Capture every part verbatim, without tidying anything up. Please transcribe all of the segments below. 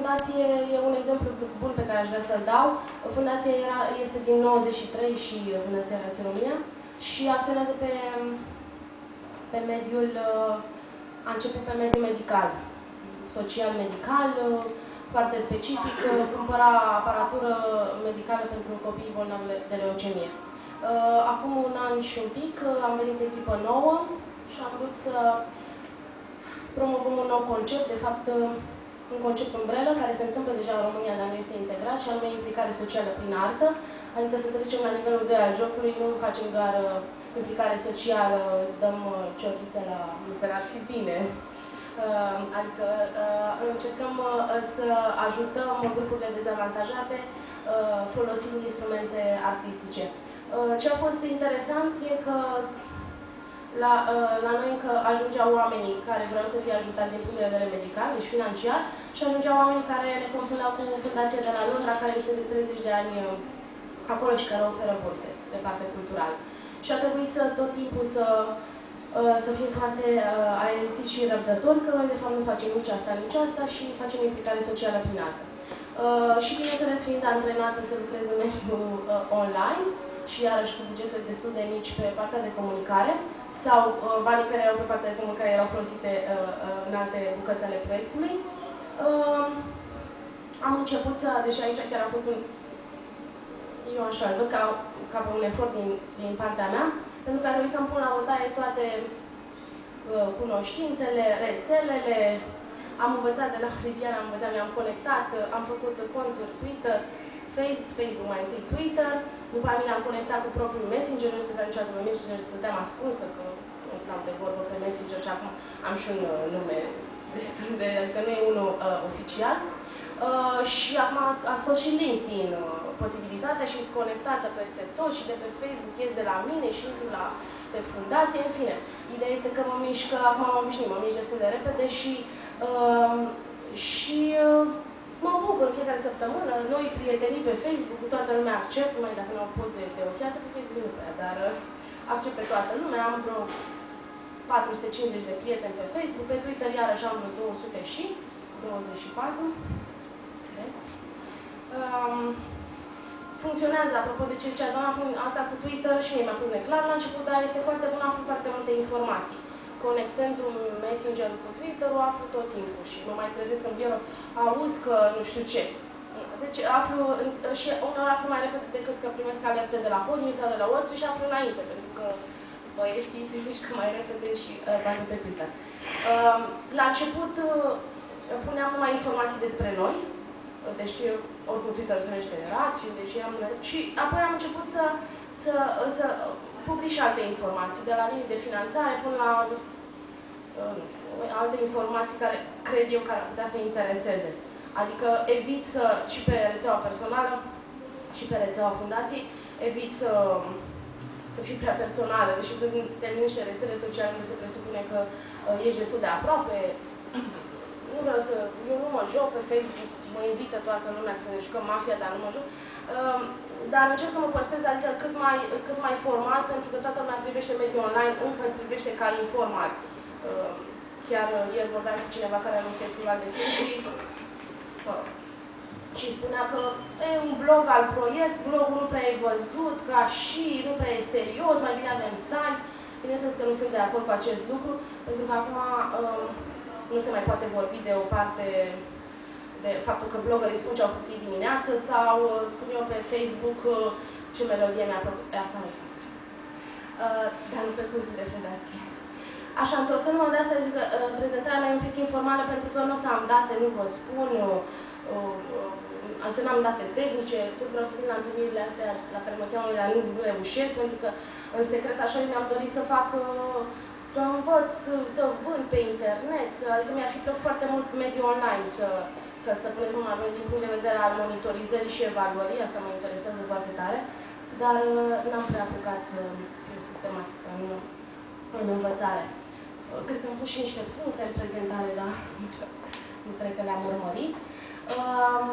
fundație e un exemplu bun pe care aș vrea să-l dau. Fundația era, este din nouăzeci și trei și Fundația Rațiune România și acționează pe, pe mediul, a început pe mediul medical, social-medical, foarte specific, cumpăra aparatură medicală pentru copiii bolnavi de leucemie. Acum un an și un pic am venit echipă nouă și am vrut să promovăm un nou concept, de fapt un concept umbrelă, care se întâmplă deja în România, dar nu este integrat, și anume implicare socială prin artă, adică să trecem la nivelul doi al jocului, nu facem doar implicare socială, dăm ciordițe la lucruri, ar fi bine. Adică încercăm să ajutăm grupurile dezavantajate folosind instrumente artistice. Ce a fost interesant e că la, la noi încă ajungeau oamenii care vreau să fie ajutați din punct de vedere medical, deci financiar, și ajungeau oamenii care ne confundau cu fundația de la Londra, care este de treizeci de ani acolo și care oferă burse de parte culturală. Și a trebuit să tot timpul să, să fim foarte aerisiți și răbdători, că noi de fapt nu facem nici asta, nici asta și facem implicare socială prin artă. Și bineînțeles, fiind antrenată să lucrez în mediul online, și iarăși cu bugete destul de mici pe partea de comunicare, sau uh, banii care erau pe partea de comunicare erau folosite uh, uh, în alte bucăți ale proiectului. Uh, am început să, deci aici chiar a fost un, eu așa îl văd ca, ca pe un efort din, din partea mea, pentru că a trebuit să-mi pun la bătaie toate uh, cunoștințele, rețelele, am învățat de la Liviana, am învățat, mi-am conectat, uh, am făcut conturi Twitter, Facebook, Facebook mai întâi Twitter, după aceea am conectat cu propriul Messenger, nu stăteam niciodată pe Messenger, stăteam ascunsă, că nu stau de vorbă pe Messenger și acum am și un uh, nume destul de, adică nu e unul uh, oficial. Uh, și acum a, a scos și LinkedIn uh, posibilitatea și sunt conectată peste tot și de pe Facebook ies de la mine și intru la pe fundație, în fine. Ideea este că mă mișc, acum mă mișc, mă mișc destul de repede și uh, și uh, mă bucur în fiecare săptămână, noi prietenii pe Facebook, cu toată lumea accept, mai dacă nu au poze de ochiată pe Facebook, nu prea, dar accept pe toată lumea, am vreo patru sute cincizeci de prieteni pe Facebook, pe Twitter iarăși am vreo două sute și douăzeci și patru. Um, funcționează, apropo de ce zicea doamna, asta cu Twitter și mie mi-a fost neclar la început, dar este foarte bun, aflu foarte multe informații. Conectând un Messenger cu Twitter-ul, aflu tot timpul și mă mai trezesc în birou, auzi că nu știu ce. Deci aflu, și uneori aflu mai repede decât că primesc alerte de la Podium sau de la Wall și aflu înainte, pentru că băieții se mișcă mai repede și uh, mai pe Twitter. Uh, la început uh, puneam numai informații despre noi, deci oricum Twitter se numește Rațiu, deci am, și apoi am început să, să, să public și alte informații, de la linii de finanțare până la nu știu, alte informații care cred eu că ar putea să intereseze. Adică evit să, și pe rețeaua personală, și pe rețeaua fundației, evit să, să fiu prea personală, deși sunt niște rețele sociale unde se presupune că uh, ești destul de aproape. Nu vreau să, eu nu mă joc pe Facebook, mă invită toată lumea să ne jucăm mafia, dar nu mă joc. Uh, dar încerc să mă păstrez, adică cât mai, cât mai formal, pentru că toată lumea privește mediul online, încă îl privește ca informal. Uh, chiar ieri vorbeam cu cineva care are un festival de film și, uh, și spunea că e un blog al proiect, blogul nu prea e văzut, ca și, nu prea e serios, mai bine avem sani. Bineînțeles că nu sunt de acord cu acest lucru, pentru că acum uh, nu se mai poate vorbi de o parte de faptul că bloggerii spun ce au făcut dimineață sau uh, spun eu pe Facebook uh, ce melodie mi-a plăcut. Asta nu-i fac. Uh, dar nu pe cultul de fundație. Așa, întorcându-mă de asta, zic că uh, prezentarea mea e un pic informală pentru că nu o să am date, nu vă spun, uh, uh, când am date tehnice, tot vreau să vin la întâlnirile astea la care mă cheamă, la nu reușesc, pentru că în secret așa mi-am dorit să fac, uh, să învăț, să vând pe internet, să, adică mi-ar fi plăcut foarte mult mediul online, să, să stăpânesc mai bine din punct de vedere al monitorizării și evaluării, asta mă interesează foarte tare, dar uh, n-am prea apucat să fiu sistematică în, în învățare. Cred că am pus și niște puncte în prezentare, dar nu cred că le-am urmărit. Um,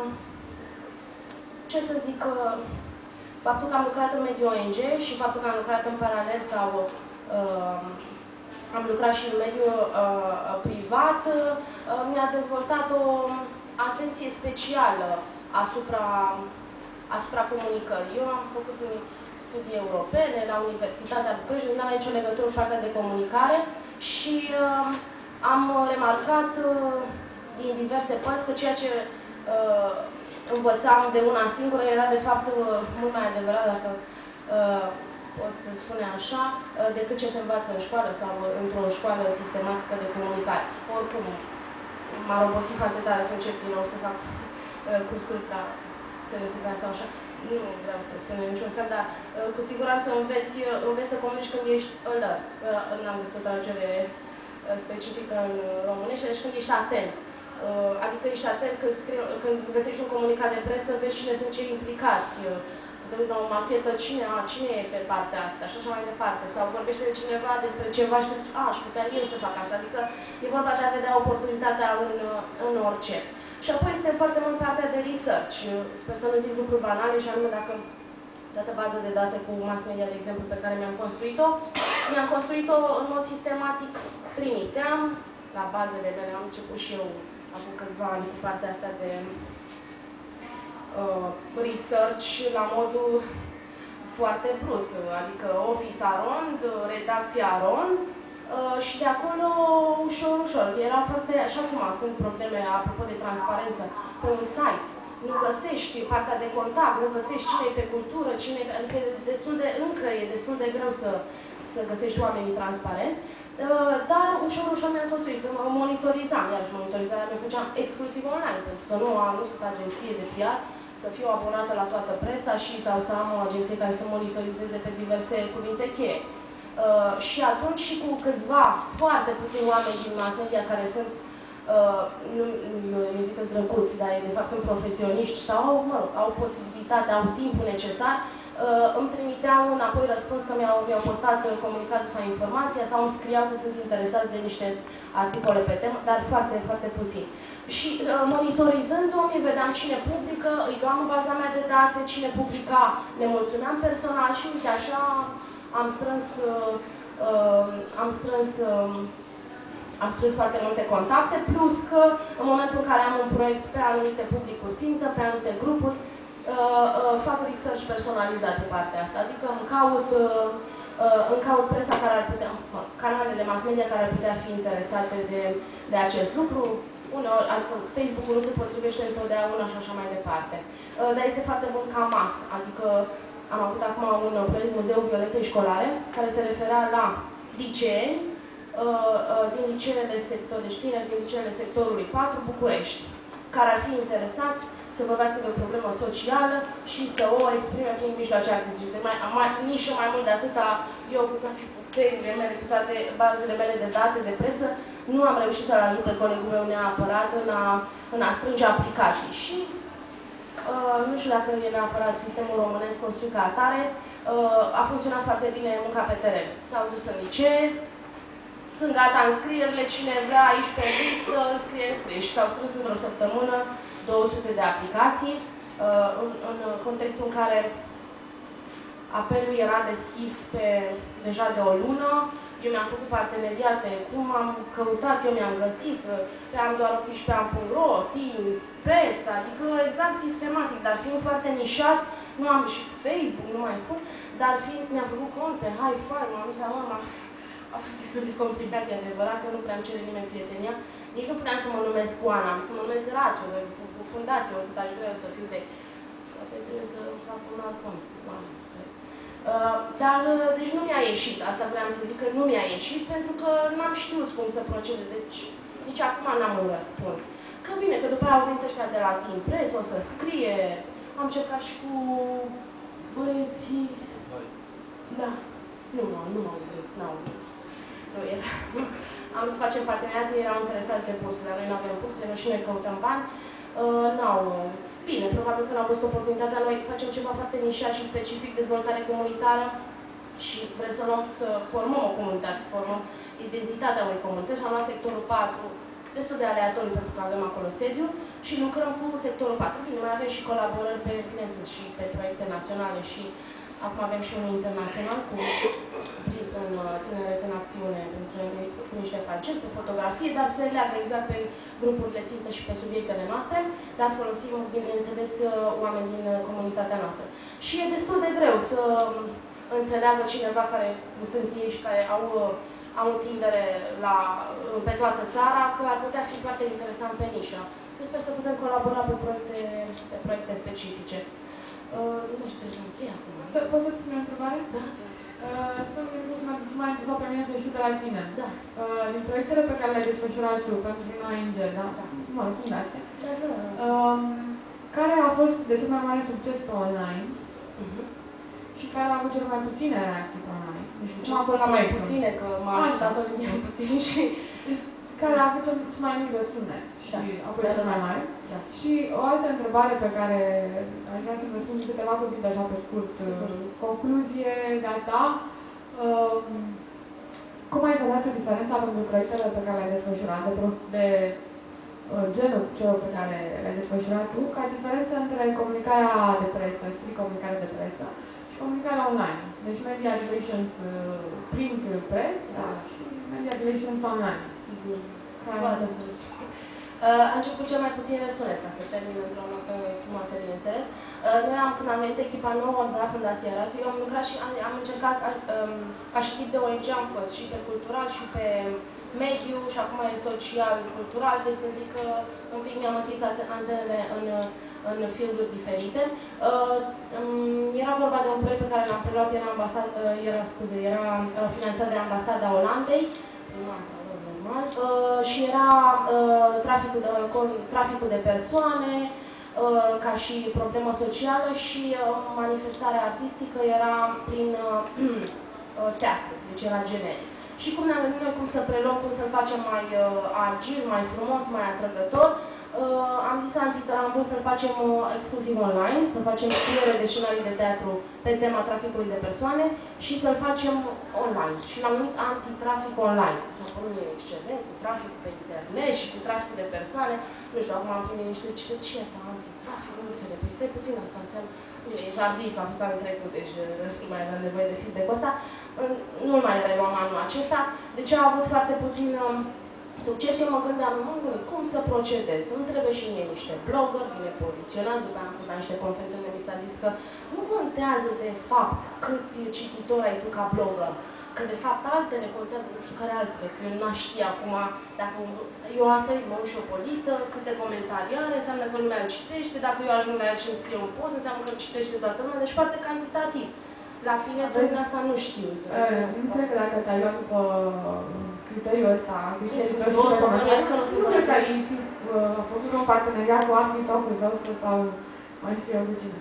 ce să zic, faptul că am lucrat în mediul O N G și faptul că am lucrat în paralel sau uh, am lucrat și în mediul uh, privat, uh, mi-a dezvoltat o atenție specială asupra, asupra comunicării. Eu am făcut studii europene la Universitatea București, nu am nicio legătură cu partea de comunicare și uh, am remarcat uh, din diverse părți că ceea ce uh, învățam de una singură era de fapt uh, mult mai adevărat, dacă uh, pot spune așa, uh, decât ce se învață în școală sau într-o școală sistematică de comunicare. Oricum, m-ar obosi foarte tare să încep din nou să fac uh, cursuri la S M S P sau așa. Nu vreau să sune niciun fel, dar uh, cu siguranță înveți, uh, înveți să comunici când ești alert. Uh, N-am găsit o traducere uh, specifică în românește, deci când ești atent. Uh, adică ești atent când, scrie, când găsești un comunicat de presă, vezi cine sunt cei implicați. Uh, te uiți la o machetă, cine, a, cine e pe partea asta și așa mai departe. Sau vorbește de cineva despre ceva și tu zici, a, aș putea eu să fac asta. Adică e vorba de a vedea oportunitatea în, în orice. Și apoi este foarte mult partea de research. Sper să nu zic lucruri banale și anume dacă toată bază de date cu mass media, de exemplu, pe care mi-am construit-o, mi-am construit-o în mod sistematic, trimiteam la bazele mele, am început și eu acum câțiva ani cu partea asta de uh, research la modul foarte brut, adică office arond, redacția arond, Uh, și de acolo, ușor, ușor. Era foarte, așa cum sunt probleme, apropo de transparență, pe un site. Nu găsești partea de contact, nu găsești cine e pe cultură, cine e pe... Adică e destul de, încă e destul de greu să, să găsești oamenii transparenți. Uh, dar, ușor, ușor mi-am construit. Mă monitorizam, iar monitorizarea mea făceam exclusiv online, pentru că nu am nu sunt agenție de P R, să fiu abonată la toată presa și sau să am o agenție care să monitorizeze pe diverse cuvinte cheie. Uh, și atunci și cu câțiva, foarte puțini oameni din mass media care sunt, uh, nu, nu, eu zic că sunt drăguți, dar de fapt sunt profesioniști sau au, mă rog, au posibilitatea, au timpul necesar, uh, îmi trimiteau înapoi răspuns că mi-au mi postat comunicatul sau informația sau îmi scriau că sunt interesați de niște articole pe temă, dar foarte, foarte puțin. Și uh, monitorizându-o, mi vedeam cine publică, îi luam în baza mea de date, cine publica, ne mulțumeam personal și uite așa am strâns, uh, uh, am strâns, uh, am strâns foarte multe contacte, plus că în momentul în care am un proiect pe anumite publicuri țintă, pe anumite grupuri, uh, uh, fac research personalizat pe partea asta, adică îmi caut, uh, uh, îmi caut presa care ar putea, canalele mass media care ar putea fi interesate de, de acest lucru. Uneori, adică Facebook-ul nu se potrivește întotdeauna și așa mai departe. Uh, dar este foarte bun ca mas, adică am avut acum un proiect Muzeul Violenței Școlare, care se referea la liceeni din liceele sector, deci tineri din liceele sectorului patru, București, care ar fi interesați să vorbească de o problemă socială și să o exprime prin mijloace artistice. Mai, mai, nici mai mult de atâta, eu cu toate puterile mele, cu toate bazele mele de date, de presă, nu am reușit să-l ajut pe colegul meu neapărat în a, în a strânge aplicații. Și Uh, nu știu dacă e neapărat sistemul românesc construit ca atare, uh, a funcționat foarte bine munca pe teren. S-au dus în licee, sunt gata înscrierile, cine vrea aici pe listă, înscrie, înscrie. Și s-au strâns într-o săptămână două sute de aplicații, uh, în, în contextul în care apelul era deschis pe deja de o lună. Eu mi-am făcut parteneriate, cum am căutat, eu mi-am găsit, pe am doar optsprezece ani punct ro, Teams, Press, adică exact sistematic, dar fiind foarte nișat, nu am și Facebook, nu mai spun, dar fiind, mi-am făcut cont pe Hi-Fi, m-am dus la mama, a fost destul de complicat, de adevărat, că nu prea îmi cere nimeni prietenia, nici nu puteam să mă numesc Oana, să mă numesc Rațiu, să cu fundație, oricât aș vrea să fiu de... Poate trebuie să fac un alt cont, Oana. Uh, dar, deci nu mi-a ieșit, asta vreau să zic că nu mi-a ieșit, pentru că n-am știut cum să procedez, deci nici acum n-am un răspuns. Că bine, că după aia au venit ăștia de la Team Press, o să scrie, am încercat și cu băieții... Da, nu, nu, nu m-au zis, nu, nu era. Am să facem parteneriate, erau interesați de burse, dar noi nu avem burse, noi și noi căutăm bani, uh, n-au... Bine, probabil că n-au văzut oportunitatea, noi facem ceva foarte nișat și specific, dezvoltare comunitară și vrem să, luăm, să formăm o comunitate, să formăm identitatea unei comunități și am luat sectorul patru destul de aleatoriu pentru că avem acolo sediu și lucrăm cu sectorul patru. Bine, mai avem și colaborări pe, bineînțeles, și pe proiecte naționale și acum avem și unul internațional cu în Tineret în Acțiune, cu niște francezi, pe fotografie, dar se leagă exact pe grupurile țintă și pe subiectele noastre, dar folosim, bineînțeles, oameni din comunitatea noastră. Și e destul de greu să înțeleagă cineva care sunt ei și care au, au întindere la, pe toată țara, că ar putea fi foarte interesant pe nișă. Eu sper să putem colabora pe proiecte, pe proiecte specifice. Uh, nu știu ce încheie acum. Poți să spun o întrebare? Da. Uh, Spune-mi că mă duc mai întrebat pe mine să știu de la tine. Da. Uh, din proiectele pe care le-ai desfășurat tu pentru O N G, da? Da. Mă rog, fundație. Da, da. Uh, care a fost de cel mai mare succes pe online? Uh-huh. Și care a avut cel mai puține reacții pe online? Deci, cum a fost la mai puține, că m-a ajutat o linie puțin și... Deci, care a avut cel mai mic răsunet și da. apoi cel mai mare. Da. Și o altă întrebare pe care aș vrea să-mi răspund câteva cuvinte așa pe scurt. Sigur. Concluzie de-a ta. Uh, cum ai văzut diferența pentru proiectele pe care le-ai desfășurat, de, de uh, genul celor pe care le-ai desfășurat tu, ca diferență între comunicarea de presă, strict comunicare de presă, și comunicarea online? Deci media relations uh, print press, da, și media relations online. Sigur. Poate să Uh, a început cel mai puțin răsunet, ca să termin într-o notă frumoasă, bineînțeles. Uh, noi am, când am venit echipa nouă de la Fundația Aratu, eu am lucrat și am, am încercat, um, ca și tip de O N G am fost și pe cultural și pe mediu și acum e social-cultural, deci să zic că un pic mi-am întins antenele în, în field-uri diferite. Uh, um, era vorba de un proiect pe care l-am preluat, era, ambasad, uh, era, scuze, era uh, finanțat de Ambasada Olandei. Uh, și era uh, traficul, de, con, traficul de persoane, uh, ca și problemă socială și uh, manifestarea artistică era prin uh, teatru, deci era generic. Și cum ne-am gândit noi cum să preluăm, cum să-l facem mai uh, agil, mai frumos, mai atrăgător, uh, am zis Antitra, am vrut să-l facem uh, exclusiv online, să facem scriere de scenarii de teatru pe tema traficului de persoane și să-l facem online. Și l-am numit Antitrafic Online. S-a părut excelent, cu traficul pe internet și cu traficul de persoane. Nu știu, acum am primit niște, zice, ce e asta, antitrafic? Nu înțeleg, păi stai puțin, asta înseamnă... E tardiv, că am fost anul trecut, deci nu mai aveam nevoie de feedback-ul ăsta. Nu-l mai reluam anul acesta, deci a avut foarte puțin um, succes. Eu mă gândeam, mă gândeam, cum să procedez? Îmi trebuie și mie niște blogger, bine poziționați, după am fost la niște conferințe unde mi s-a zis că nu contează de fapt câți cititori ai tu ca blogger, că de fapt altele contează, nu știu care altele, că eu n-aș ști acum, dacă eu asta mă uit și o listă, câte comentarii are, înseamnă că lumea îl citește, dacă eu ajung la el și îmi scriu un post, înseamnă că îl citește toată lumea, deci foarte cantitativ. La fine, de asta nu știu. Nu cred că dacă te-ai luat după criteriul ăsta, nu cred că ai fi făcut un parteneriat cu Artis sau cu Zeus sau mai știu eu cu cine.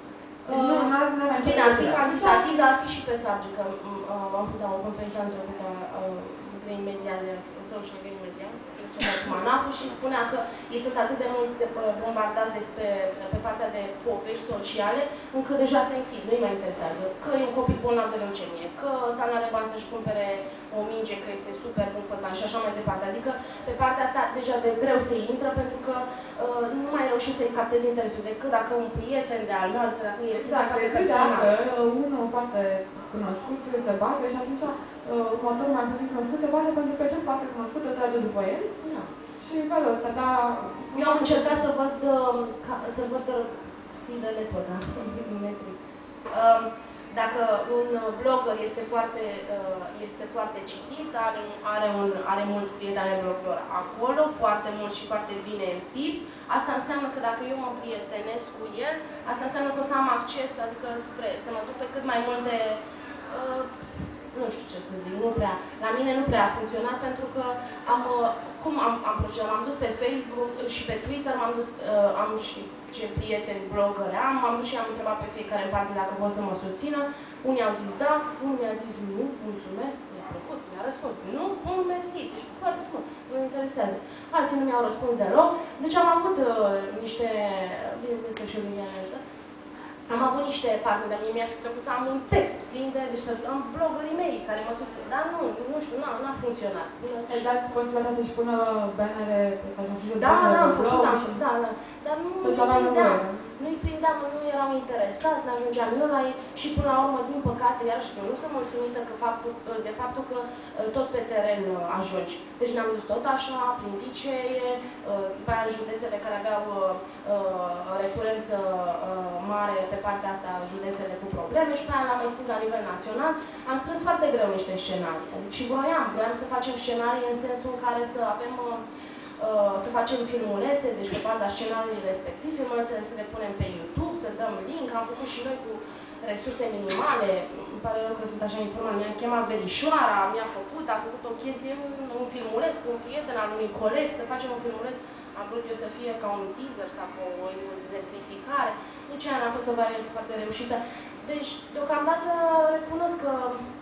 Bine, ar fi cantitativ, dar ar fi și pe subject, că am avut o conferință întrebută între imediale, social game media, cu Manafu și spunea că ei sunt atât de mult bombardați de, pe, pe partea de povești sociale, încât deja se închid, nu-i mai interesează. Că e un copil bolnav de leucemie, că ăsta nu are bani să-și cumpere o minge, că este super bun fătan și așa mai departe. Adică pe partea asta deja de greu se intră, pentru că uh, nu mai reușim să-i captezi interesul decât dacă un prieten de al meu, dacă e exact, foarte personal. Unul foarte cunoscut se bate și atunci uh, următorul mai puțin cunoscut se bate pentru că cel foarte cunoscut îl trage după el. Da. Și în felul ăsta, dar... Eu am încercat să văd, uh, ca, să văd see the network, da? um, Dacă un blogger este foarte, uh, este foarte citit, are, are, un, are mulți prieteni blogger acolo, foarte mulți și foarte bine înfiți, asta înseamnă că dacă eu mă prietenesc cu el, asta înseamnă că o să am acces, adică spre, să mă duc pe cât mai multe, uh, nu știu ce să zic, nu prea, la mine nu prea a funcționat, pentru că am, uh, cum am, am procedat, m-am dus pe Facebook și pe Twitter, m-am dus, uh, am și ce prieteni blogări am, m-am dus și am întrebat pe fiecare în parte dacă vor să mă susțină. Unii au zis da, unii mi-au zis nu, mulțumesc, mi-a plăcut, mi-a răspuns nu, nu, mersi, deci foarte frumos, nu mă interesează. Alții nu mi-au răspuns deloc, deci am avut uh, niște, bineînțeles că și eu Liliana ăsta, am avut niște parteneri, dar mie mi-a fi plăcut să am un text plin de, deci să am blogării mei care mă susțin, dar nu, nu știu, n-a funcționat. Ai dat posibilitatea să-și pună bannere pe pagina de da, da, am făcut, da, da, da, dar nu, nu-i prindea, nu-i prindea. vedeam, nu erau interesați, ne ajungeam eu la ei și până la urmă, din păcate, iarăși eu nu sunt mulțumită că faptul, de faptul că tot pe teren ajungi. Deci ne-am dus tot așa, prin licee, după aia în județele care aveau recurență mare pe partea asta, județele cu probleme și pe aia l-am mai strâns la nivel național. Am strâns foarte greu niște scenarii. Și vroiam, vroiam să facem scenarii în sensul în care să avem să facem filmulețe, deci pe baza scenariului respectiv, filmulețele să le punem pe YouTube, să dăm link. Am făcut și noi cu resurse minimale. Îmi pare rău că sunt așa informal. Mi-a chemat Verișoara, mi-a făcut, a făcut o chestie, un, un filmuleț cu un prieten al unui coleg, să facem un filmuleț. Am vrut eu să fie ca un teaser sau ca o exemplificare. Nici aia n-a fost o variantă foarte reușită. Deci, deocamdată, recunosc că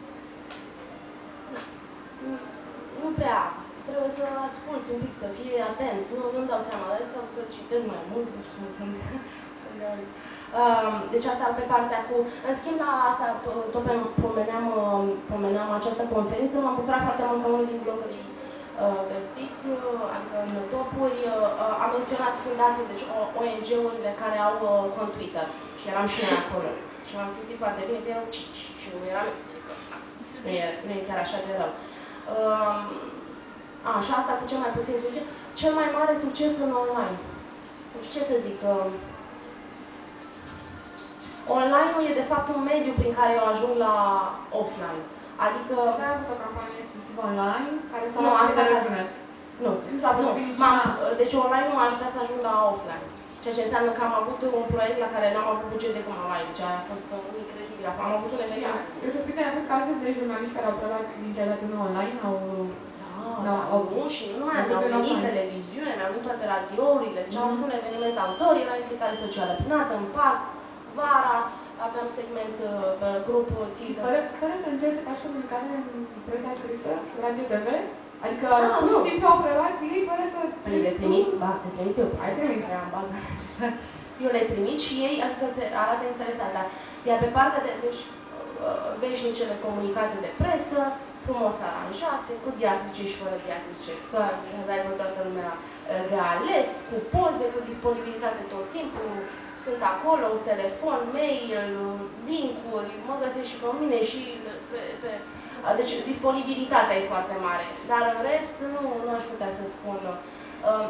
nu, nu prea trebuie să asculți un pic, să fii atent. Nu, nu-mi dau seama, dar sau să citesc mai mult, nu știu, să să uh, Deci asta pe partea cu... În schimb, la asta, tot pomeneam, pomeneam această conferință, m-am bucurat foarte mult că unul din blogării uh, vestiți, adică în topuri, uh, a menționat fundații, deci O N G-urile care au uh, cont Twitter. Și eram și noi acolo. Și m-am simțit foarte bine, că erau cici. Și nu eram... Nu e, nu e chiar așa de rău. Uh, A, și asta cu cel mai puțin succes. Cel mai mare succes în online. Deci ce să zic? Uh, Online-ul e de fapt un mediu prin care eu ajung la offline. Adică... Ai avut o campanie exclusiv online care s-a nu, asta răzunat. Nu, nu s-a nu. niciuna... Deci online nu m-a ajutat să ajung la offline. Ceea ce înseamnă că am avut un proiect la care n-am avut buget de cum am aici. A fost incredibil. Am avut un eveniment. Eu să spun că ai avut cazuri de jurnaliști care au preluat din cea de online, au... Da, da, nu, și nu numai, mi-au venit televiziune, mi-au venit toate radiourile, deci am avut un eveniment outdoor, era implicare socială plinată, în parc, vara, aveam segment pe grup țintă. Fără, fără să încerci să faci comunicare în presa scrisă, radio T V? Adică ah, pur și simplu au preluat ei fără să... Păi le trimit? Ba, le trimit eu. Ai trimis. Am baza. Eu le trimit și ei, adică se arată interesat, dar iar pe partea de, deci, veșnicele comunicate de presă, frumos aranjate, cu diacrice și fără diacrice. Toate, să aibă toată lumea de ales, cu poze, cu disponibilitate tot timpul. Sunt acolo, telefon, mail, link-uri, mă găsesc și pe mine și pe, pe... Deci disponibilitatea e foarte mare. Dar în rest, nu, nu aș putea să spun. Uh,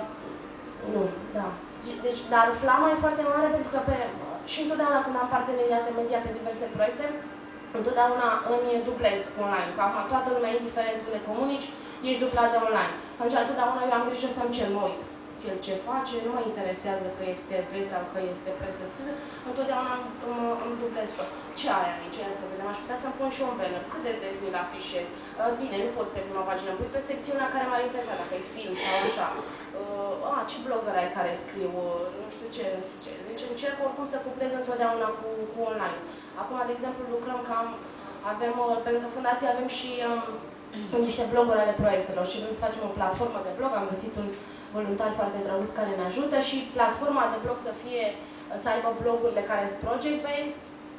nu, da. Deci, dar flama e foarte mare pentru că pe... Și întotdeauna când am parteneriate media pe diverse proiecte, întotdeauna îmi dublez online. Că acum toată lumea, indiferent cum le comunici, ești dublat de online. Atunci, întotdeauna eu am grijă să-mi cer, mă uit. El ce face, nu mă interesează că e T V sau că este presă scrisă, întotdeauna îmi, îmi dublez tot. Ce are aici? Ia să vedem, aș putea să-mi pun și un banner. Cât de des mi-l afișez? Bine, nu poți pe prima pagină, pui pe secțiunea care m-ar interesa, dacă e film sau așa. A, ce blogger ai care scriu, nu știu ce, nu știu ce. Deci încerc oricum să cuplez întotdeauna cu, cu online. Acum, de exemplu, lucrăm cam, avem, pentru că fundația avem și um, niște bloguri ale proiectelor și vrem să facem o platformă de blog, am găsit un voluntari foarte drăguți care ne ajută și platforma de blog să fie, să aibă blogurile care sunt project-based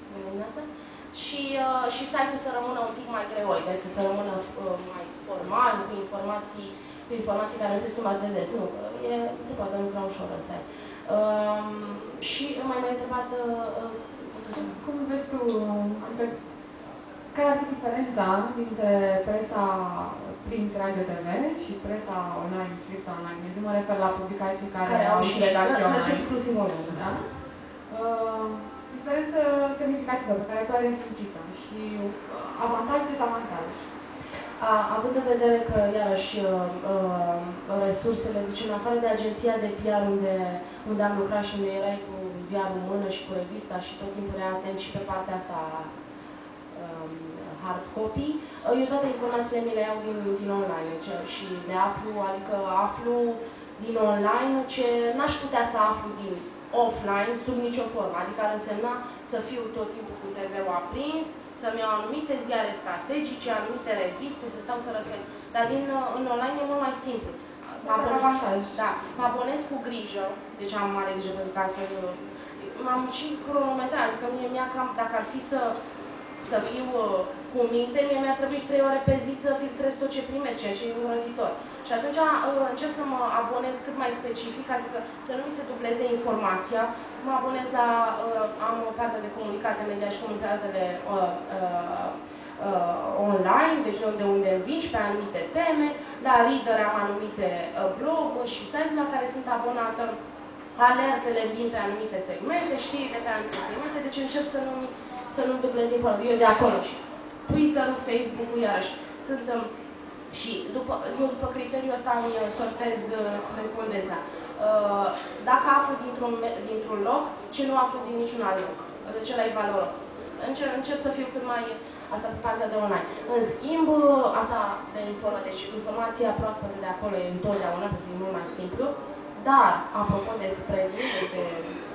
și, uh, și site-ul să rămână un pic mai greoi, adică să rămână uh, mai formal, cu informații, cu informații care nu se schimbă de des. Nu, e, se poate lucra ușor în site. Uh, și mai mai întrebat... Uh, Cum vezi tu, adică, care ar fi diferența dintre presa print radio T V și presa online, strict online? Deci mă refer la publicații care, care au și redacții online. Care exclusiv online. Da? Uh, diferență semnificativă pe care tu ai resimțit-o și avantaj, dezavantaj. A, având în vedere că, iarăși, uh, resursele, deci în afară de agenția de P R unde, unde am lucrat și unde erai cu ziarul în mână și cu revista și tot timpul era atent și pe partea asta um, hard copy, eu toate informațiile mi le iau din, din online și le aflu, adică aflu din online ce n-aș putea să aflu din offline sub nicio formă, adică ar însemna să fiu tot timpul cu T V-ul aprins, să-mi iau anumite ziare strategice, anumite reviste, să stau să răspund. Dar din, în online e mult mai simplu. Mă abonez, da, mă abonez cu grijă, deci am mare grijă pentru că altfel m-am și cronometrat, adică mie mi-a cam, dacă ar fi să, să fiu cu minte, mie mi-ar trebui trei ore pe zi să filtrez tot ce primesc, ceea ce e îngrozitor. Și atunci încerc să mă abonez cât mai specific, adică să nu mi se dubleze informația. Mă abonez la, am o parte de comunicate media și comunicatele uh, uh, uh, online, deci unde, unde învingi pe anumite teme. La Reader am anumite uh, bloguri și site-uri la care sunt abonată. Alertele vin pe anumite segmente, știrile pe anumite segmente, deci încerc să nu, să nu dublez informația. Eu de acolo și Twitter-ul, Facebook-ul, iarăși, sunt... Um, și după, eu după criteriul ăsta îmi sortez uh, corespondența. Uh, dacă aflu dintr-un dintr-un loc, ce nu aflu din niciun alt loc. Deci ăla e valoros. Încerc, încerc să fiu cât mai... Asta pe partea de online. În schimb, asta de informație, deci informația proaspătă de acolo e întotdeauna, pentru că e mult mai simplu. Dar, apropo de spreading, de...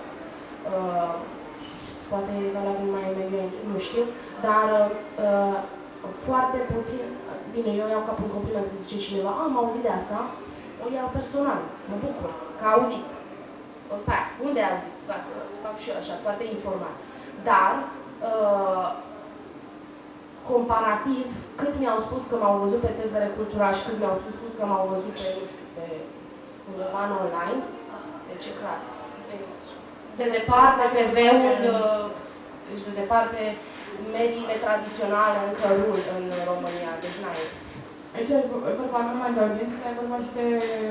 Uh, poate e valabil mai mediu, nu știu, dar uh, foarte puțin... Bine, eu iau ca pe un compliment când zice cineva, am auzit de asta, o iau personal, mă bucur, că a auzit. Pa, unde ai auzit? Asta fac și eu așa, foarte informal. Dar, uh, comparativ, câți mi-au spus că m-au văzut pe T V R Cultural și câți mi-au spus că m-au văzut pe, nu știu, pe undeva în online, deci e clar. De, de departe, T V-ul, uh, deci de departe, mediile tradiționale încă rul în România, deci n-ai. Aici e vorba numai de audiență, e vorba și de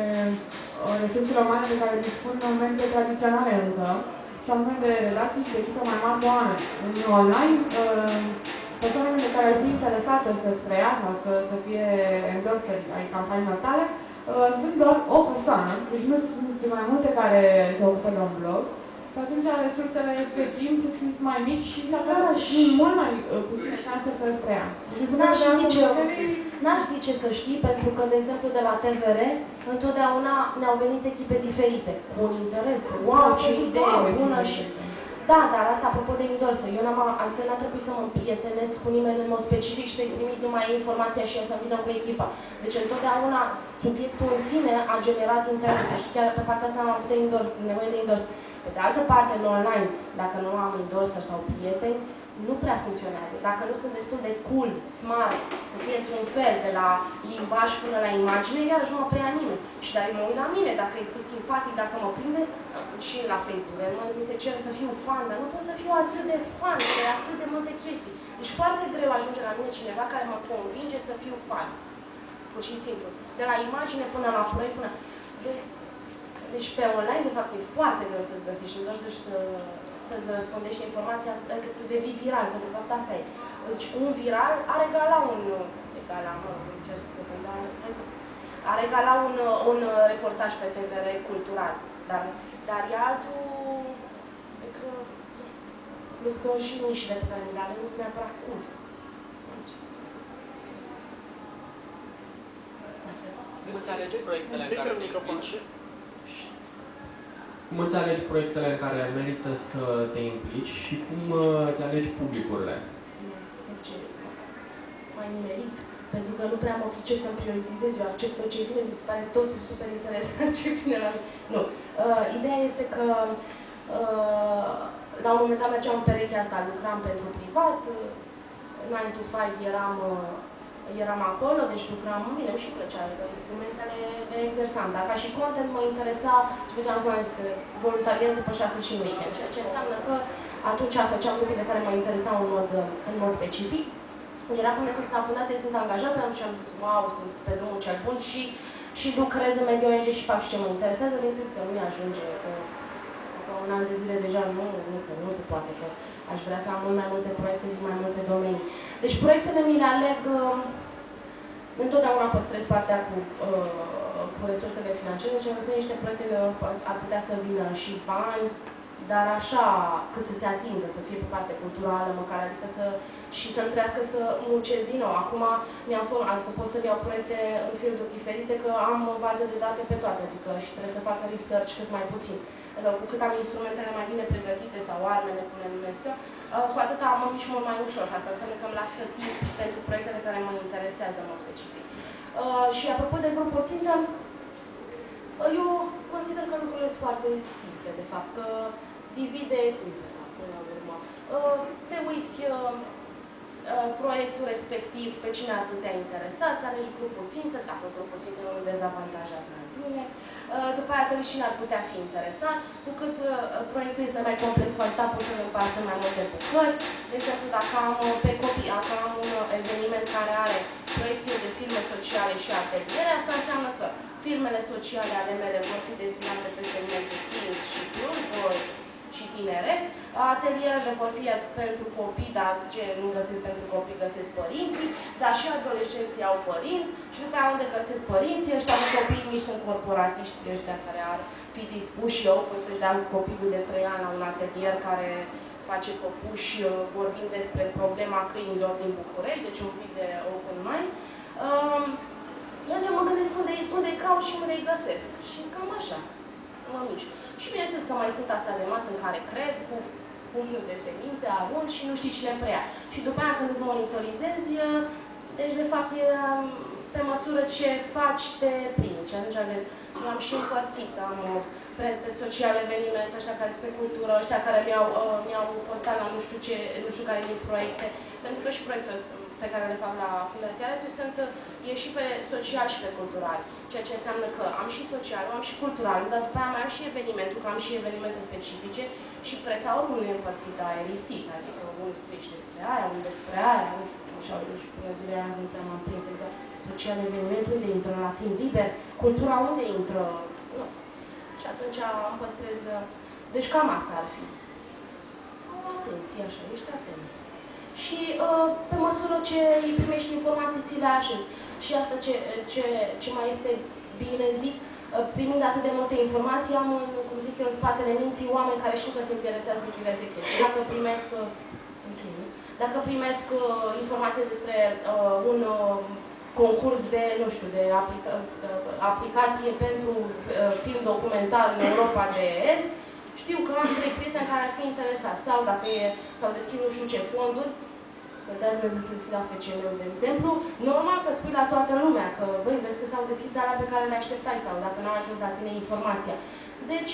resursele umane de care dispun mediile tradiționale încă, și anume de redacții și de echipă mai mari de oameni. În online, persoanele de care ar fi interesate să preia sau să, să fie endorseri ai campaniilor tale, sunt doar o persoană, deci nu sunt mai multe care se ocupă de un blog. Și atunci resursele de timp sunt mai mici și s-ar putea să sunt mult mai uh, puține șanse să îți preia. N-aș zice, n-aș zice să știi, pentru că, de exemplu, de la T V R, întotdeauna ne-au venit echipe diferite, cu un interes. Wow, ce idee bună și... Da, dar asta apropo de endorse. Eu n-am, adică n-a trebuit să mă împrietenesc cu nimeni în mod specific și să-i trimit numai informația și el să vină cu echipa. Deci întotdeauna subiectul în sine a generat interes. Deci chiar pe partea asta am avut nevoie de endorse. Pe de altă parte, în online, dacă nu am endorser sau prieteni, nu prea funcționează. Dacă nu sunt destul de cool, smart, să fie într-un fel, de la limbaj până la imagine, iarăși nu mă preia nimeni. Și dar mă uit la mine, dacă este simpatic, dacă mă prinde, și la Facebook. Mi se cere să fiu fan, dar nu pot să fiu atât de fan, de atât de multe chestii. Deci foarte greu ajunge la mine cineva care mă convinge să fiu fan. Pur și simplu. De la imagine până la proiect, până... De... Deci pe online, de fapt, e foarte greu să-ți găsești endorse și să, să-ți răspundești informația cât să devii viral, că de fapt asta e. Deci un viral are egala un... Egala, mă, ce să dar, are egala un, un reportaj pe T V R Cultural. Dar, dar e altul... Că, plus că și nișile pe care le avem nu sunt neapărat cool. Cum îți alegi proiectele în care te implici? Cum îți alegi proiectele în care merită să te implici și cum îți alegi publicurile? Mai nimerit. Pentru că nu prea mă pricep să-mi prioritizez, eu accept tot ce vine, mi se pare totul super interesant ce vine la mine. Nu. Uh, ideea este că uh, la un moment dat mergeam în perechea asta, lucram pentru privat, nine to five eram, uh, eram acolo, deci lucram, bine, îmi și plăcea, instrumentele le exersam. Dar ca și content mă interesa, făceam să voluntariez după șase și în weekend, ceea ce înseamnă că atunci făceam lucrurile care mă interesau în mod, în mod specific. Era până când sunt la fundație, sunt angajată și am zis, wow, sunt pe drumul cel bun și, și lucrez în mediul O N G și fac și ce mă interesează, bineînțeles că nu mi-ajunge, că după un an de zile deja nu, nu, că nu se poate, că aș vrea să am mult mai multe proiecte din mai multe domenii. Deci proiectele mi le aleg, uh, întotdeauna păstrez partea cu, uh, cu resursele financiare, deci am găsit niște proiecte ar putea să vină și bani, dar așa, cât să se atingă, să fie pe parte culturală, măcar, adică să, și să-mi trească să muncesc din nou. Acum mi-am făcut, adică pot să iau proiecte în fielduri diferite, că am baze de date pe toate, adică și trebuie să fac research cât mai puțin. Adică cu cât am instrumentele mai bine pregătite sau armele, cum le numesc eu, cu atât am și mult mai ușor și asta înseamnă că îmi lasă timp pentru proiectele care mă interesează în mod specific. Și apropo de grupuri țintă, eu consider că lucrurile sunt foarte simple, de fapt, că divide până la urmă. Te uiți proiectul respectiv, pe cine ar putea interesa, îți alegi grupul țintă, dacă grupul țintă e un dezavantajat mai bine. După aia te cine ar putea fi interesat, cu cât proiectul este mai complex, foarte poți să-l împarți în mai multe bucăți. De exemplu, dacă am pe copii, dacă am un eveniment care are proiecție de filme sociale și ateliere, asta înseamnă că filmele sociale ale mele vor fi destinate pe segmentul teens și plus, și tinere. Atelierele vor fi pentru copii, dar ce nu găsesc pentru copii, găsesc părinții, dar și adolescenții au părinți și după aia unde găsesc părinții, ăștia cu copii mici sunt corporatiști, ăștia care ar fi dispuși eu, cum să-și dea copilul de trei ani la un atelier care face păpuși vorbind despre problema câinilor din București, deci un pic de open mind. Um, eu mă gândesc unde, unde-i caut și unde-i găsesc. Și cam așa, mă mici. Și bineînțeles că mai sunt astea de masă în care cred, cu punctul de semințe, arunci și nu știi cine preia. Și după aia când îți monitorizezi, deci de fapt e pe măsură ce faci, te prinzi. Și atunci vezi, am și împărțit, am pe social eveniment, ăștia care sunt pe cultură, ăștia care mi-au mi-au postat la nu știu ce, nu știu care din proiecte, pentru că și proiectul pe care le fac la Fundația Rațiu sunt, e și pe social și pe cultural. Ceea ce înseamnă că am și social, am și cultural, dar după aia mai am și evenimentul, că am și evenimente specifice și presa oricum nu e împărțită aerisit, adică unul scrie despre aia, unul despre aia, nu știu, așa, și până zilele azi nu prea m-am prins exact. Social eveniment, unde intră la timp liber, cultura unde intră, nu. Și atunci am păstrez, deci cam asta ar fi. Atenție, așa, ești atent. Și uh, pe măsură ce îi primești informații, ți le așezi. Și asta ce, ce, ce mai este bine zic, uh, primind atât de multe informații, am, cum zic eu, în spatele minții oameni care știu că se interesează de diverse chestii. Dacă primesc, uh, dacă primesc uh, informații despre uh, un uh, concurs de, nu știu, de aplica, uh, aplicație pentru uh, film documentar în Europa de Est, știu că am trei prieteni care ar fi interesați. Sau dacă e, s-au deschis nu știu ce fonduri, să dea Dumnezeu să deschid la F C M-ul, de exemplu, normal că spui la toată lumea că, băi, vezi că s-au deschis alea pe care le așteptai sau dacă nu au ajuns la tine informația. Deci,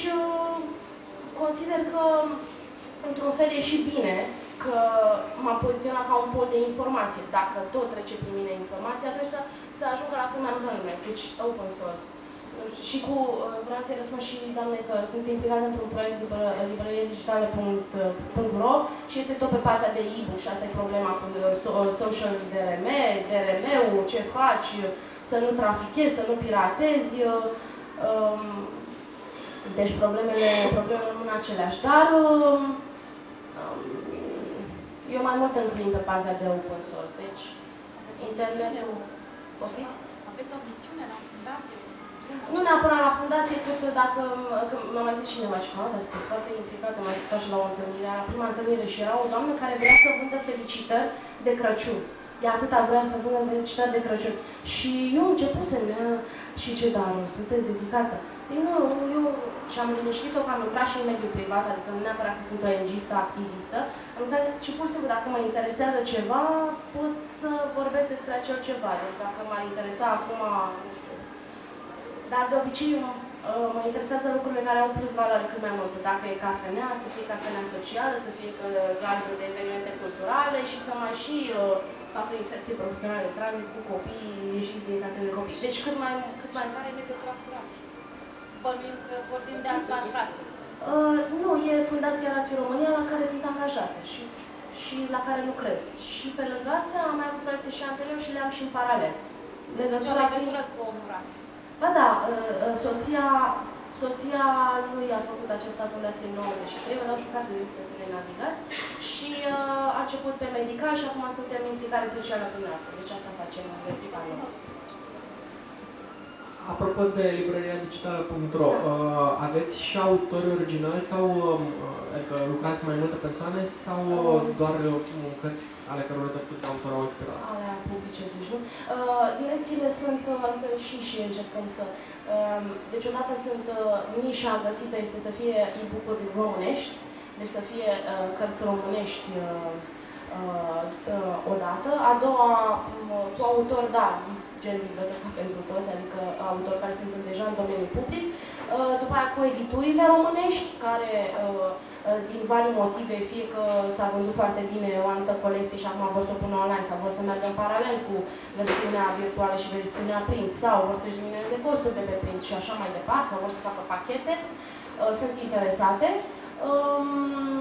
consider că, într-un fel, e și bine că m-a poziționat ca un pol de informație. Dacă tot trece prin mine informația, atunci să, să ajungă la cât mai multă lume. Deci, open source. Și cu, vreau să-i răspund și doamne că sunt implicată într-un proiect librărie digitale punct ro și este tot pe partea de e-book și asta e problema cu social D R M, D R M-ul, ce faci, să nu trafichezi, să nu piratezi. Deci problemele, problemele rămân aceleași, dar eu mai mult înclin pe partea de open source, deci internetul... Poftiți? Aveți o misiune la fundație? Nu neapărat la fundație, cât dacă, m-a mai zis cineva și că sunteți foarte implicată, m-a zis și la o întâlnire, la prima întâlnire și era o doamnă care vrea să vândă felicitări de Crăciun. Ea atâta vrea să vândă felicitări de Crăciun. Și eu începusem, și ce, dar sunteți dedicată? Păi nu, eu și-am liniștit-o că am lucrat și în mediul privat, adică nu neapărat că sunt O N G-istă, activistă, și pur și simplu, dacă mă interesează ceva, pot să vorbesc despre acel ceva. Deci dacă m-ar interesa acum, nu știu, dar de obicei mă interesează lucrurile care au plus valoare cât mai mult. Dacă e cafenea, să fie cafenea socială, să fie gazdă de evenimente culturale și să mai și facă inserție profesională de tranzit cu copii ieșiți din casele de copii. Deci cât mai... Cât mai... Care e legătura cu Rațiu? Vorbim, vorbim de același Rațiu. Uh, nu, e Fundația Rațiu România la care sunt angajate și, și la care lucrez. Și pe lângă asta am mai avut proiecte și anterior și le am și în paralel. Legătura deci o legătură cu omul Rațiu. Ba da, soția, soția lui a făcut această fundație în nouăzeci și trei, vă dau și o carte de vizită să le navigați, și uh, a început pe medical și acum suntem implicare socială prin artă. Deci asta facem în echipa noastră. Apropo de librăria digitală punct ro, uh, aveți și autori originali sau uh, adică lucrați mai multe persoane sau uh, doar uh, cărți ale căror de autor au expirat? Alea publice, zici, nu? Uh, direcțiile sunt, adică și și încercăm să... Uh, deci odată sunt, uh, nișa găsită este să fie e-book-uri românești, deci să fie uh, cărți românești uh, uh, uh, odată. A doua, uh, cu autor, da, gen biblioteca pentru toți, adică autori care sunt deja în domeniul public. După aia cu editurile românești, care din vari motive, fie că s-a vândut foarte bine o anumită colecție și acum vor să o pună online sau vor să meargă în paralel cu versiunea virtuală și versiunea print sau vor să-și diminueze costurile pe print și așa mai departe, sau vor să facă pachete, sunt interesate. Um,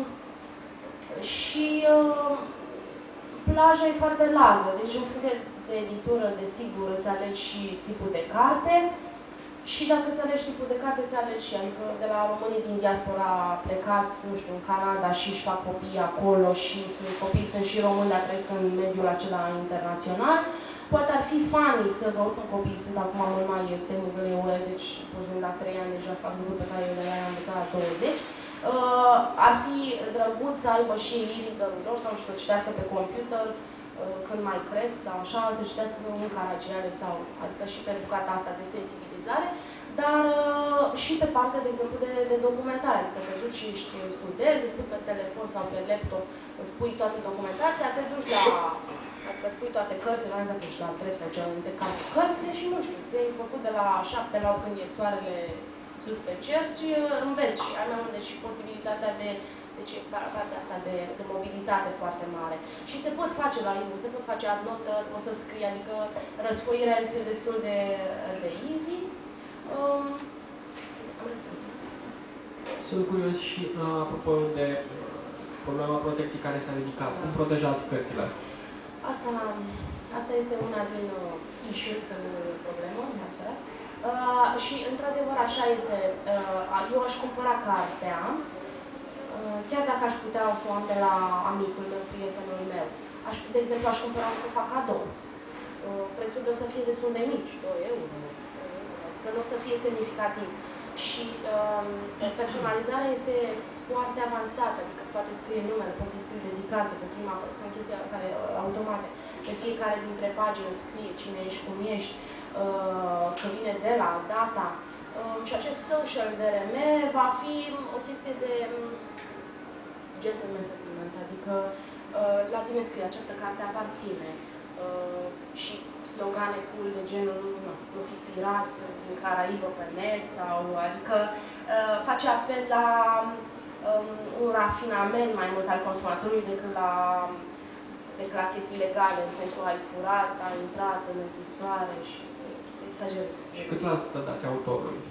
și uh, plaja e foarte largă, deci în funcție de editură, desigur, îți alegi și tipul de carte și dacă îți alegi tipul de carte, îți alegi și, adică de la românii din diaspora plecați, nu știu, în Canada și își fac copii acolo și sunt copii, sunt și români, dar trăiesc în mediul acela internațional. Poate ar fi funny să vă oricum copiii sunt acum mult mai temugăleue, deci, pur și simplu, la trei ani deja fac lucruri pe care eu de la ea am învățat la douăzeci. Uh, ar fi drăguț să aibă și e-reader-ul lor sau să citească pe computer uh, când mai cresc sau așa, să citească în caragiale sau, adică și pe bucata asta de sensibilizare, dar uh, și pe partea, de exemplu, de, de documentare, adică te duci și ești student, îți pui pe telefon sau pe laptop, îți pui toată documentația, te duci la, adică îți pui toate cărțile, nu te duci la trei sau celelalte cărțile și nu știu, te-ai făcut de la șapte la opt când e soarele sus pe cer și înveți și am deci și posibilitatea de, deci partea asta de, de mobilitate foarte mare. Și se pot face la e se pot face adnotă, poți să scrii, adică răsfoirea este destul de, de easy. Um, am răspuns. Sunt curios și uh, apropo de problema protecției care s-a ridicat. Cum protejați cărțile? Asta, asta este una din uh, issues, că nu e problemă, neapărat. Uh, și, într-adevăr, așa este. Uh, eu aș cumpăra cartea, uh, chiar dacă aș putea să o am de la amicul meu, prietenul meu. Aș, de exemplu, aș cumpăra să o fac cadou. Uh, prețul o să fie destul de mici, doi euro, că nu o să fie semnificativ. Și uh, personalizarea este foarte avansată, adică îți poate scrie numele, poți să scrii dedicație pe prima, sunt chestii care automate. Pe fiecare dintre pagini îți scrie cine ești, cum ești, că vine de la data. Și acest social D R M va fi o chestie de gentleman settlement, adică la tine scrie această carte aparține și slogane cool de genul nu, nu fi pirat din Caraibă pe net sau adică face apel la un rafinament mai mult al consumatorului decât la decât la chestii legale, în sensul ai furat, ai intrat în închisoare și exagerez. Și cât la sută dați autorului?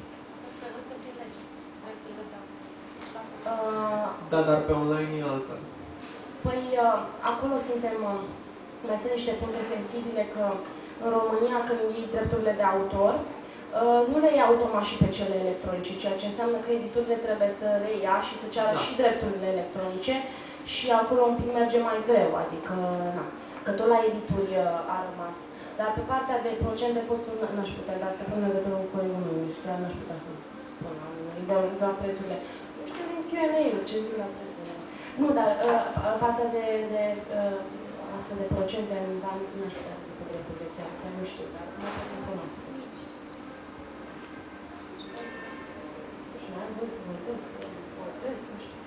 Uh, da, dar pe online e altfel. Păi, uh, acolo suntem, uh, mai sunt niște puncte sensibile că în România, când iei drepturile de autor, uh, nu le iei automat și pe cele electronice, ceea ce înseamnă că editurile trebuie să reia și să ceară da. și drepturile electronice și acolo un pic merge mai greu, adică, na, că tot la edituri uh, a rămas. Dar pe partea de procente posturi n-aș putea, dar te pun în legătură cu colegul meu, nu știu, n-aș putea să spun, doar, doar prețurile. Nu știu, din Q and A, ce zic la presă. Nu, dar uh, partea de, de uh, astfel de procente, n-aș putea să zic cu drepturile chiar, chiar nu știu, dar nu să informații. Nu știu, am voie să vorbesc, să vorbesc, nu știu.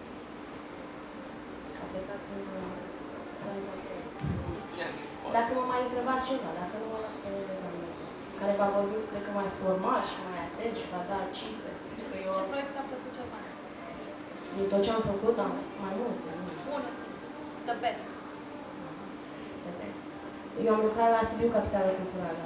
A plecat în realizator. Dacă mă mai întrebați ceva, dacă nu mă las pe doamne, care va vorbi, cred că mai formal și mai atent și va da cifre. Că eu... Ce proiect ți-a plăcut cel mai mult? Din tot ce am făcut, am mai mult. Unul singur. The best. The best. Eu am lucrat la Sibiu, capitală culturală.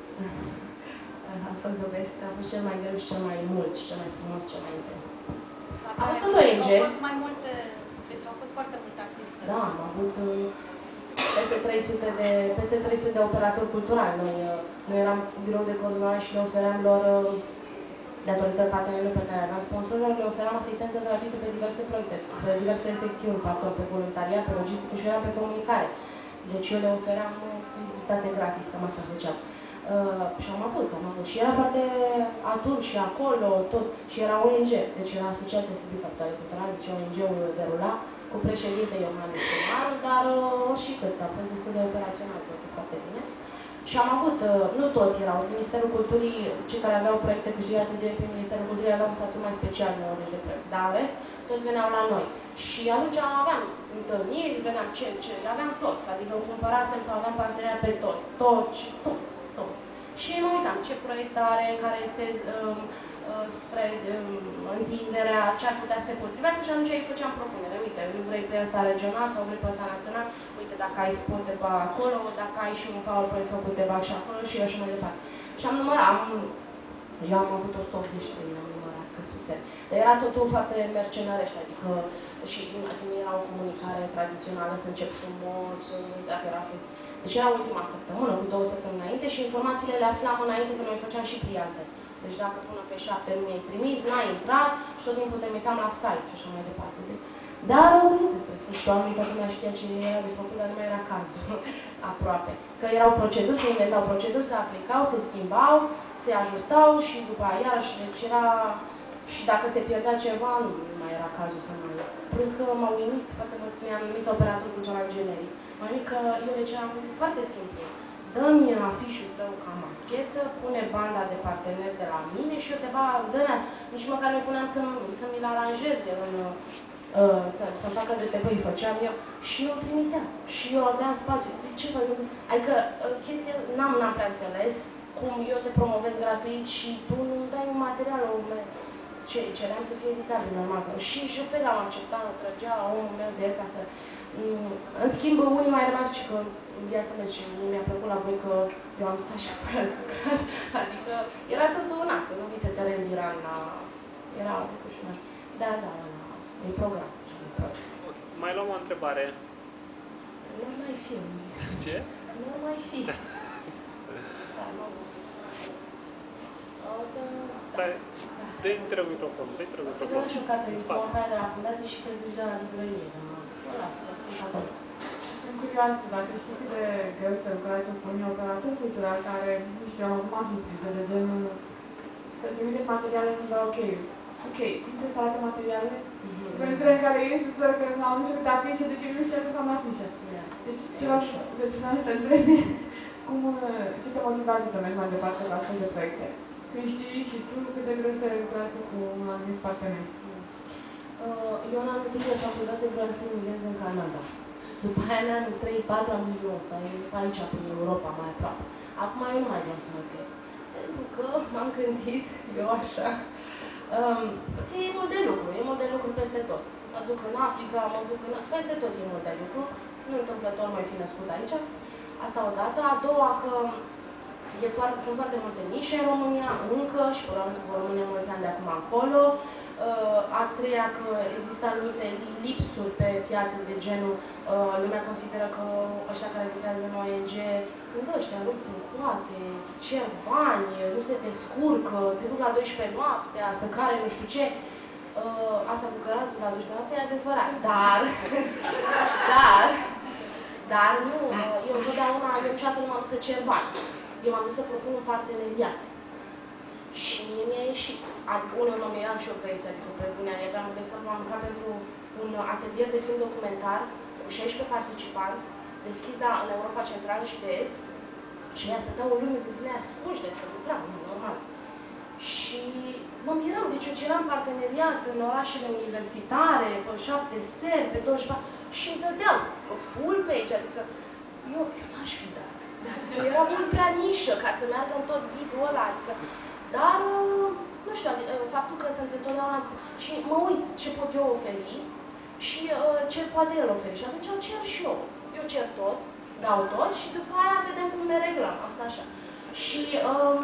A fost the best, a fost cel mai greu și cel mai mult și cel mai frumos, cel mai intens. A fost un O N G. Au fost mai multe, deci au fost foarte multe activități. Da, am avut peste trei sute de, peste trei sute de operatori culturali. Noi, noi eram birou de coordonare și le ofeream lor, datorită partenerilor pe care aveam sponsorilor, le ofeream asistență gratuită pe diverse proiecte, pe diverse secțiuni, pardon, pe voluntariat, pe logistică și eram pe comunicare. Deci eu le ofeream vizibilitate gratis, cam asta făceam. Uh, și am avut, am avut. Și era foarte atunci și acolo, tot. Și era O N G, deci era Asociația Sibiu Capitală Culturală, deci O N G-ul derula, cu președinte Iohannes Primarul, dar uh, și cât, a fost destul de operațional, totul foarte bine. Și am avut, uh, nu toți erau, Ministerul Culturii, cei care aveau proiecte câștigate direct prin Ministerul Culturii aveau un statut mai special, nouăzeci de proiecte, dar în rest, toți veneau la noi. Și atunci aveam întâlniri, veneam ce, ce, aveam tot, adică cumpărasem sau aveam parteneri pe tot, tot, tot, tot. Și mă uitam ce proiect are, care este um, spre întinderea ce ar putea să se potrivească și atunci îi făceam propunere. Uite, nu vrei pe ăsta regional sau vrei pe ăsta național, uite, dacă ai spot de pe acolo, dacă ai și un PowerPoint făcut de bac și acolo și așa mai departe. Și am numărat, am, eu am avut o sută optzeci de mii, am numărat căsuțe. Dar era totul foarte mercenărește, adică și nu era o comunicare tradițională, să încep frumos, dacă era fest. Deci era ultima săptămână, cu două săptămâni înainte și informațiile le aflam înainte că noi făceam și pliante. Deci dacă până pe șapte nu mi-ai trimis, n-ai intrat și tot timpul te uitam la site și așa mai departe. Dar, uite, spre sfârșitul anului, toată lumea știa ce era de făcut, dar nu mai era cazul, aproape. Că erau proceduri, se inventau proceduri, se aplicau, se schimbau, se ajustau și după aia iarăși, deci era... Și dacă se pierdea ceva, nu mai era cazul să mai... Plus că m-au uimit, foarte mulți mi-am uimit operatorul cultural generic. M-am uimit că eu le ceram foarte simplu. Dă-mi afișul tău ca machetă, pune banda de partener de la mine și eu te bag, dă-mi, nici măcar nu puneam să-mi să mi-l aranjeze în... Uh, să-mi să facă de te băi, făceam eu și eu trimiteam. Și eu aveam spațiu. Zic, ce fac? Adică uh, chestia, n-am n-am prea înțeles cum eu te promovez gratuit și tu nu-mi dai un material, ce ceream să fie editabil, normal. Și Jupe l-am acceptat, o trăgea omul meu de el ca să... Mm, în schimb, unii mai rămas și că în viața mea și mi-a plăcut la voi că eu am stat și apoi am scăcat. Adică era totul un act, nu vii pe teren viral la... Era alte cușinași. Da, da, da. E program. Okay. Mai luăm o întrebare. Nu mai fi. Ce? Nu mai fi. Da, nu. O să... Stai, dă-i între microfon, dă-i între microfon. O să vă lași o carte de spune de la fundație și cred că la librărie. Lasă, sunt acolo. Sunt curioasă, dacă știi cât de greu să lucrezi cu un operator cultural care, nu știu, am acum surprize de genul să trimiteți materiale să dau ok. Ok, trebuie să arate materiale? Pentru mm-hmm. care este să că n-am nu știu de afișe, de ce nu știu că s-am afișe. Yeah. Deci ceva și de ce asta întrebi. Cum, ce te motivează să mergi mai departe la astfel de proiecte? Când știi și tu cât de greu să lucrezi cu un anumit partener. Uh, eu în anul de facultate vreau să migrez în Canada. După aia, în anul trei patru, am zis, nu, ăsta e aici, prin Europa, mai aproape. Acum eu nu mai vreau să mă cred. Pentru că m-am gândit, eu așa, um, e mult de lucru, e mult de lucru peste tot. Mă duc în Africa, mă duc în... Peste tot e mult de lucru. Nu întâmplător mai fi născut aici. Asta o dată. A doua, că e foarte, sunt foarte multe nișe în România, încă, și probabil că vor rămâne mulți ani de acum acolo. A treia, că există anumite lipsuri pe piață de genul, lumea consideră că ăștia care lucrează în O N G sunt ăștia rupți în coate, cer bani, nu se descurcă, se duc la douăsprezece noaptea, să care nu știu ce. Asta cu căratul la douăsprezece noaptea e adevărat, dar, dar, dar nu, eu întotdeauna, eu niciodată nu m-am dus să cer bani. Eu m-am dus să propun un parteneriat. Și mie mi-a ieșit. Adică unul nu eram și eu că iese, adică pe bune, aveam, de exemplu, am lucrat pentru un atelier de film documentar cu șaisprezece participanți, deschis la, în Europa Centrală și de Est, și ea stăteau o lună de zile ascunși de că lucram, normal. Și mă miram, deci eu ceram parteneriat în orașele universitare, pe șapte seri, pe douăzeci și patru, și îmi dădeam full pe aici, adică eu, eu n-aș fi dat. Era mult prea nișă ca să meargă în tot ghidul ăla, adică, dar, nu știu, faptul că sunt întotdeauna și mă uit ce pot eu oferi și ce poate el oferi. Și atunci cer și eu. Eu cer tot, dau tot și după aia vedem cum ne reglăm. Asta așa. Și um,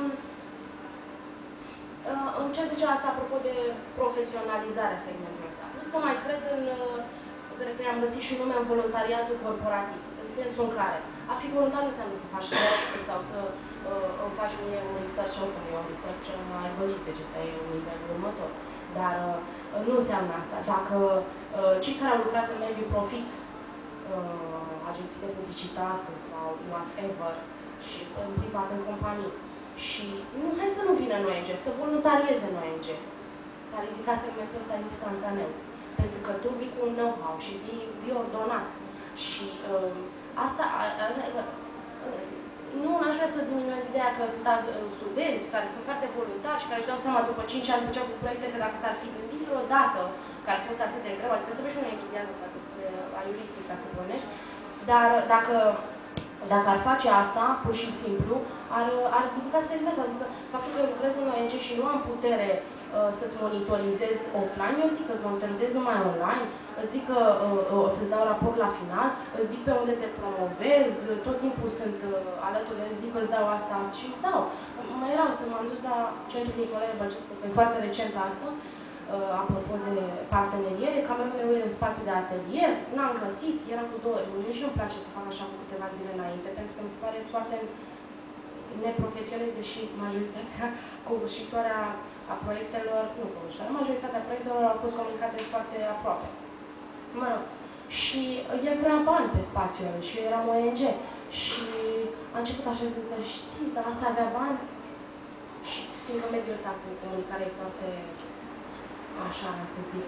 uh, încerc de ce asta apropo de profesionalizarea segmentului ăsta. Plus că mai cred în, cred că i-am găsit și nume în voluntariatul corporatist, în sensul în care a fi voluntar nu înseamnă să faci research sau să uh, îmi faci mie un research, oricum e un research mai bălit, deci ăsta e un nivel următor. Dar uh, nu înseamnă asta. Dacă uh, cei care au lucrat în mediul profit, uh, agenții de publicitate sau whatever, și în privat, în companii, și nu, hai să nu vină în O N G, să voluntarieze în O N G. S-a ridicat segmentul ăsta instantaneu. Pentru că tu vii cu un know-how și vii, vii ordonat. Și uh, asta, uh, nu aș vrea să diminuez ideea că sunt studenți care sunt foarte voluntari și care își dau seama după cinci ani după ce au făcut proiecte că dacă s-ar fi gândit vreodată că ar fi fost atât de greu, adică trebuie și un entuziasm ăsta despre aiuristic ca să pornești, dar dacă, dacă ar face asta, pur și simplu, ar, ar ridica segmentul. Adică faptul că lucrez în O N G și nu am putere uh, să-ți monitorizez offline, eu zic că îți monitorizez numai online, îți zic că uh, o să-ți dau raport la final, îți zic pe unde te promovez, tot timpul sunt uh, alături de îți zic că îți dau asta, asta și îți dau. Mai erau să m-am dus la Centrul Nicolae Bălcescu, că e foarte recent asta, uh, apropo de parteneriere, camerele meu în spațiu de atelier, n-am găsit, era cu două, nici nu-mi place să fac așa cu câteva zile înainte, pentru că mi se pare foarte neprofesionist, deși majoritatea covârșitoarea a proiectelor, nu covârșitoarea, majoritatea proiectelor au fost comunicate foarte aproape. Mă rog, și el vrea bani pe spațiul ăla și eu eram O N G și a început așa să zic, știți, dar ați avea bani? Și fiindcă mediul ăsta cu comunicare e foarte, așa, să zic,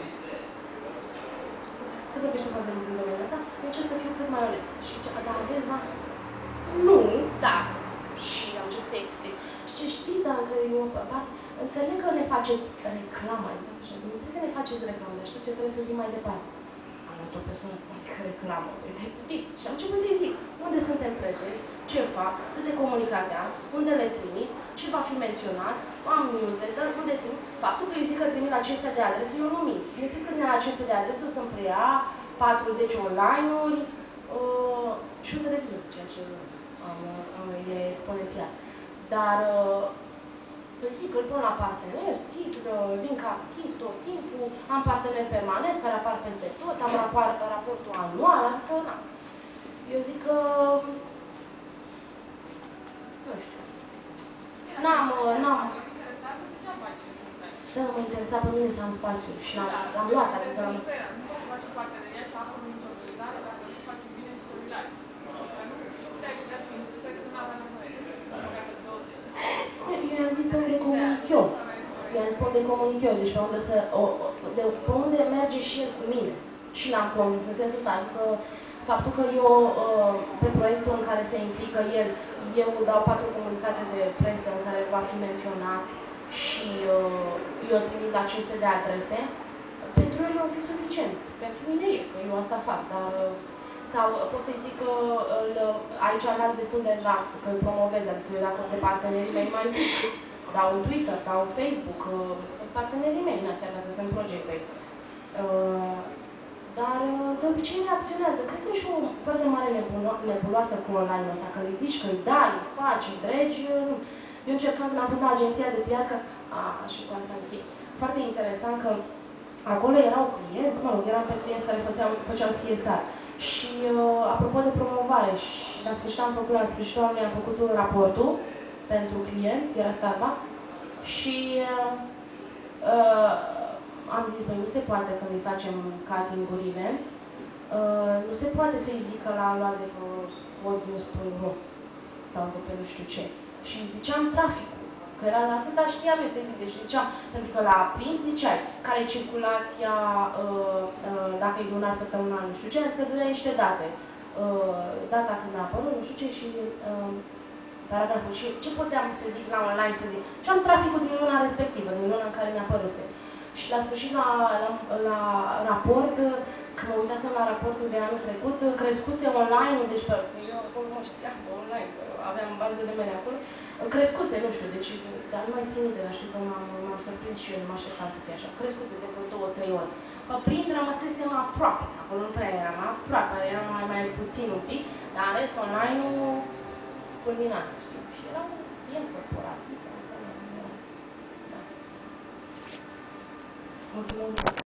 se vorbește foarte mult în domeniul ăsta, încerc să fiu cât mai onest. Și zice, dar aveți bani? Nu, da. Și am început să explic. Și știți, dar eu, înțeleg că ne faceți reclamă, exact așa, înțeleg că ne faceți reclamă, dar știți, eu trebuie să zic mai departe. Am luat o persoană, adică reclamă, zic, și am început să-i zic, unde suntem prezenți, ce fac, câte comunicate am, unde le trimit, ce va fi menționat, am newsletter, unde trimit. Faptul că eu zic că trimit la cinci sute de adrese, eu nu mint. Bineînțeles că din la cinci sute de adrese o să-mi preia patruzeci online-uri uh, și o televiziune, ceea ce am, am, e exponențial. Dar uh, zic că îl pun la partener, zic, link activ tot timpul, am parteneri permanenți care apar peste tot, am rapor, raportul anual, adică, na. Eu zic că, nu știu, n-am, n-am, da, nu mă interesa pe mine să am spațiu și l-am luat, adică l-am... Eu i-am zis pe unde comunic eu. Eu i-am zis pe unde comunic eu, deci pe unde, să, o, de, pe unde merge și el cu mine. Și l-am convins în sensul ăsta, adică faptul că eu, pe proiectul în care se implică el, eu dau patru comunicate de presă în care va fi menționat și eu trimit la cinci sute de adrese, pentru el va fi suficient. Pentru mine e, că eu asta fac, dar... Sau pot să-i zic că îl, aici las destul de lax, că îl promovez, adică eu dacă de partenerii mei mai zic, dau în Twitter, dau în Facebook, sunt partenerii mei, chiar dacă sunt project-based. Uh, dar de obicei reacționează. Cred că e și o foarte mare nebuloasă cu online-ul ăsta, că îi zici că îi dai, îi faci, îi dregi. Eu încercam când am fost la agenția de P R, că, a, și cu asta închei, foarte interesant că acolo erau clienți, mă rog, eram pe clienți care făceau, făceau C S R. Și uh, apropo de promovare, și la sfârșit am făcut, la sfârșitul anului am făcut raportul pentru client, era Starbucks, și uh, uh, am zis, băi, nu se poate când îi facem cutting-urile, uh, nu se poate să-i zică la luat de pe podnews punct ro sau de pe nu știu ce. Și ziceam traficul, că era atâta știam eu să-i zic, deci ziceam, pentru că la print ziceai care e circulația, uh, uh, dacă e lunar, săptămânal, nu știu ce, că dădeai niște date. Uh, data când a apărut, nu știu ce, și uh, paragraful. Și ce puteam să zic la online, să zic? Ce am traficul din luna respectivă, din luna în care mi-a apăruse. Și la sfârșit, la, la, la raport, când mă uitasem la raportul de anul trecut, crescuse online, deci pe, eu acolo mă știam pe online, aveam bază de mele acolo, crescuse, nu știu, deci, dar nu mai țin minte, dar știu că m-am surprins și eu, nu mă așteptam să fie așa. Crescuse de vreo două, trei ori. Pe print rămăsesem aproape, acolo nu prea eram aproape, era mai, mai puțin un pic, dar în rest online-ul fulminat, știu, și era bien corporativ. Da. Mulțumim.